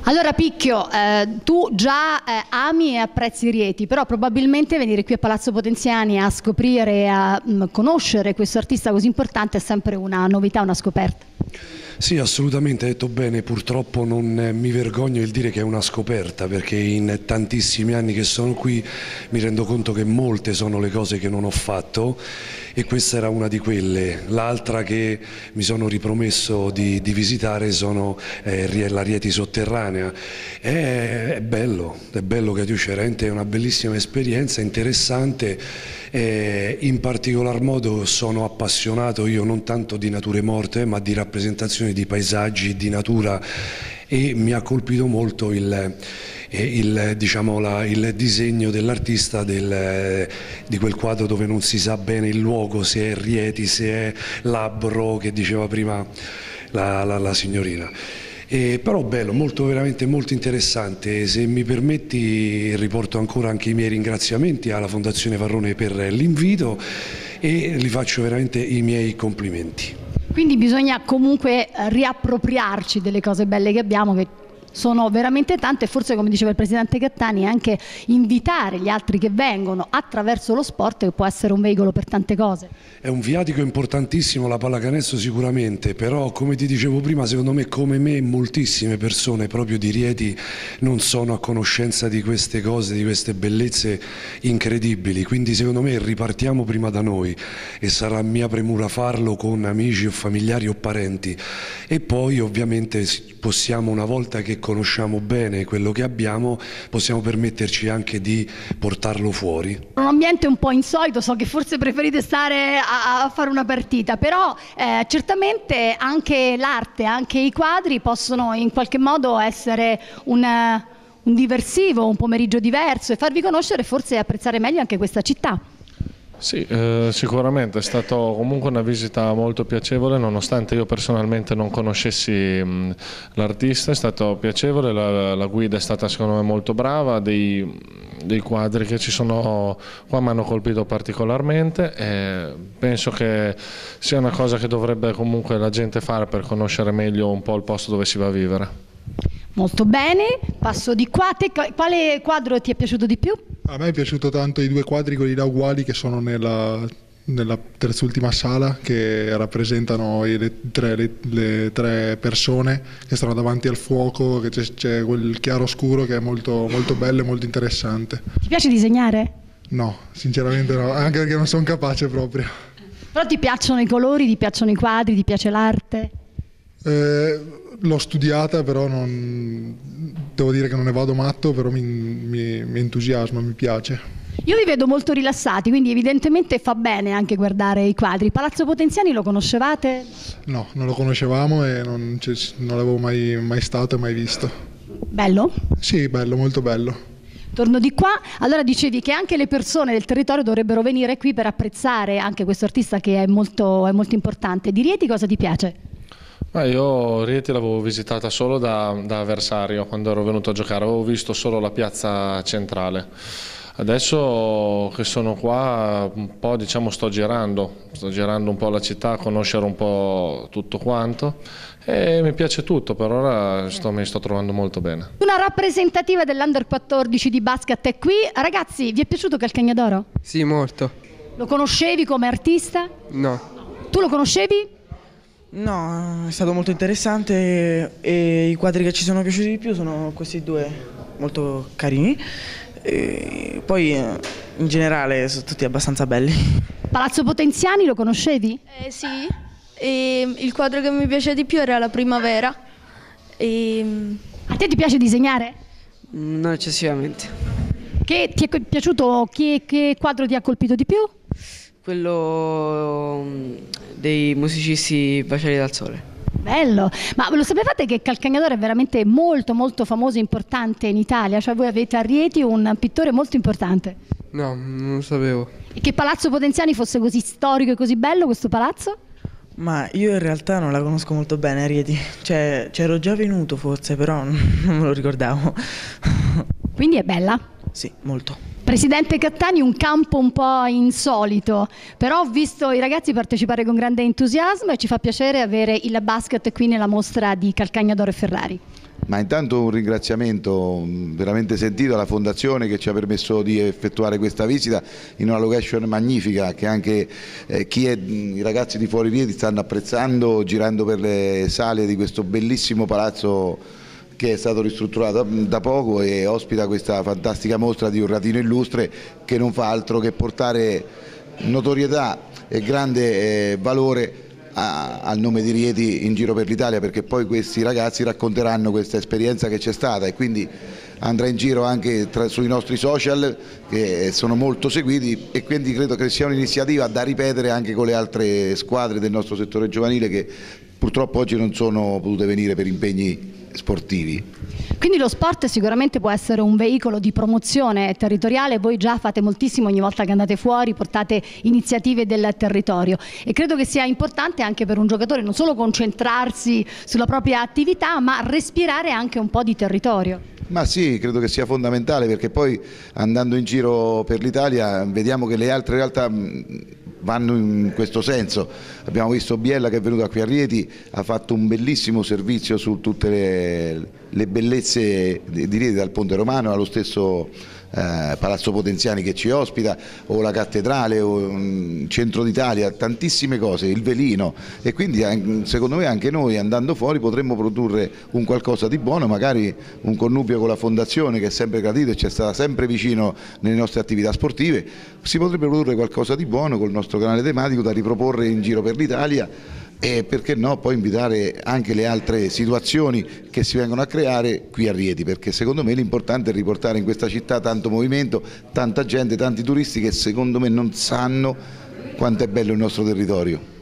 Allora Picchio, tu già ami e apprezzi Rieti, però probabilmente venire qui a Palazzo Potenziani a scoprire e a conoscere questo artista così importante è sempre una novità, una scoperta. Sì, assolutamente, hai detto bene, purtroppo non mi vergogno di dire che è una scoperta, perché in tantissimi anni che sono qui mi rendo conto che molte sono le cose che non ho fatto e questa era una di quelle. L'altra che mi sono ripromesso di visitare sono la Rieti sotterranea. È bello Catiu Cerente, è una bellissima esperienza, interessante. In particolar modo sono appassionato io non tanto di nature morte ma di rappresentazioni di paesaggi, di natura, e mi ha colpito molto il disegno dell'artista di quel quadro dove non si sa bene il luogo, se è Rieti, se è Labbro, che diceva prima la signorina. Però bello, veramente molto interessante. Se mi permetti riporto ancora anche i miei ringraziamenti alla Fondazione Varrone per l'invito e gli faccio veramente i miei complimenti. Quindi bisogna comunque riappropriarci delle cose belle che abbiamo, che sono veramente tante, e forse, come diceva il Presidente Cattani, anche invitare gli altri che vengono attraverso lo sport, che può essere un veicolo per tante cose. È un viatico importantissimo la pallacanestro sicuramente, però come ti dicevo prima, secondo me, come me, moltissime persone proprio di Rieti non sono a conoscenza di queste cose, di queste bellezze incredibili, quindi secondo me ripartiamo prima da noi e sarà mia premura farlo con amici o familiari o parenti, e poi ovviamente possiamo, una volta che conosciamo bene quello che abbiamo, possiamo permetterci anche di portarlo fuori. Un ambiente un po' insolito, so che forse preferite stare a fare una partita, però certamente anche l'arte, anche i quadri possono in qualche modo essere un diversivo, un pomeriggio diverso, e farvi conoscere, forse apprezzare meglio anche questa città. Sì, sicuramente è stata comunque una visita molto piacevole, nonostante io personalmente non conoscessi l'artista. È stato piacevole, la guida è stata secondo me molto brava, dei quadri che ci sono qua mi hanno colpito particolarmente e penso che sia una cosa che dovrebbe comunque la gente fare per conoscere meglio un po' il posto dove si va a vivere. Molto bene, passo di qua. Quale quadro ti è piaciuto di più? A me è piaciuto tanto i due quadri, quelli là uguali, che sono nella terz'ultima sala, che rappresentano le tre persone che stanno davanti al fuoco, che c'è quel chiaro scuro che è molto, molto bello e molto interessante. Ti piace disegnare? No, sinceramente no, anche perché non sono capace proprio. Però ti piacciono i colori, ti piacciono i quadri, ti piace l'arte? L'ho studiata, però devo dire che non ne vado matto, però mi entusiasma, mi piace. Io vi vedo molto rilassati, quindi evidentemente fa bene anche guardare i quadri. Palazzo Potenziani lo conoscevate? No, non lo conoscevamo e non l'avevo mai stato e mai visto. Bello? Sì, bello, molto bello. Torno di qua. Allora dicevi che anche le persone del territorio dovrebbero venire qui per apprezzare anche questo artista che è molto importante. Di Rieti cosa ti piace? Io Rieti l'avevo visitata solo da avversario quando ero venuto a giocare, avevo visto solo la piazza centrale. Adesso che sono qua un po' sto girando un po' la città, a conoscere un po' tutto quanto, e mi piace tutto, per ora mi sto trovando molto bene. Una rappresentativa dell'Under 14 di basket è qui. Ragazzi, vi è piaciuto Calcagnadoro? Sì, molto. Lo conoscevi come artista? No. Tu lo conoscevi? No, è stato molto interessante e i quadri che ci sono piaciuti di più sono questi due, molto carini. E poi in generale sono tutti abbastanza belli. Palazzo Potenziani lo conoscevi? Sì, e il quadro che mi piace di più era La Primavera. A te ti piace disegnare? Non eccessivamente. Che ti è piaciuto? Che quadro ti ha colpito di più? Quello dei musicisti Baciati dal Sole. Bello, ma lo sapevate che Calcagnadoro è veramente molto famoso e importante in Italia? Cioè voi avete a Rieti un pittore molto importante. No, non lo sapevo. E che Palazzo Potenziani fosse così storico e così bello questo palazzo? Ma io in realtà non la conosco molto bene, Rieti. Cioè, c'ero già venuto forse, però non me lo ricordavo. Quindi è bella? Sì, molto. Presidente Cattani, un campo un po' insolito, però ho visto i ragazzi partecipare con grande entusiasmo e ci fa piacere avere il basket qui nella mostra di Calcagnadoro e Ferrari. Ma intanto un ringraziamento veramente sentito alla Fondazione che ci ha permesso di effettuare questa visita in una location magnifica che anche i ragazzi di Fuori Rieti stanno apprezzando, girando per le sale di questo bellissimo palazzo che è stato ristrutturato da poco e ospita questa fantastica mostra di un ratino illustre che non fa altro che portare notorietà e grande valore al nome di Rieti in giro per l'Italia, perché poi questi ragazzi racconteranno questa esperienza che c'è stata e quindi andrà in giro anche sui nostri social che sono molto seguiti, e quindi credo che sia un'iniziativa da ripetere anche con le altre squadre del nostro settore giovanile che purtroppo oggi non sono potute venire per impegni sportivi. Quindi lo sport sicuramente può essere un veicolo di promozione territoriale, voi già fate moltissimo ogni volta che andate fuori, portate iniziative del territorio, e credo che sia importante anche per un giocatore non solo concentrarsi sulla propria attività ma respirare anche un po' di territorio. Ma sì, credo che sia fondamentale, perché poi andando in giro per l'Italia vediamo che le altre realtà vanno in questo senso. Abbiamo visto Biella che è venuta qui a Rieti, ha fatto un bellissimo servizio su tutte le bellezze di Rieti, dal Ponte Romano allo stesso Palazzo Potenziani che ci ospita, o la cattedrale, o Centro d'Italia, tantissime cose, il Velino, e quindi secondo me anche noi andando fuori potremmo produrre un qualcosa di buono, magari un connubio con la Fondazione che è sempre gradito e ci è stata sempre vicino nelle nostre attività sportive. Si potrebbe produrre qualcosa di buono col nostro canale tematico da riproporre in giro per l'Italia, e perché no poi invitare anche le altre situazioni che si vengono a creare qui a Rieti, perché secondo me l'importante è riportare in questa città tanto movimento, tanta gente, tanti turisti che secondo me non sanno quanto è bello il nostro territorio.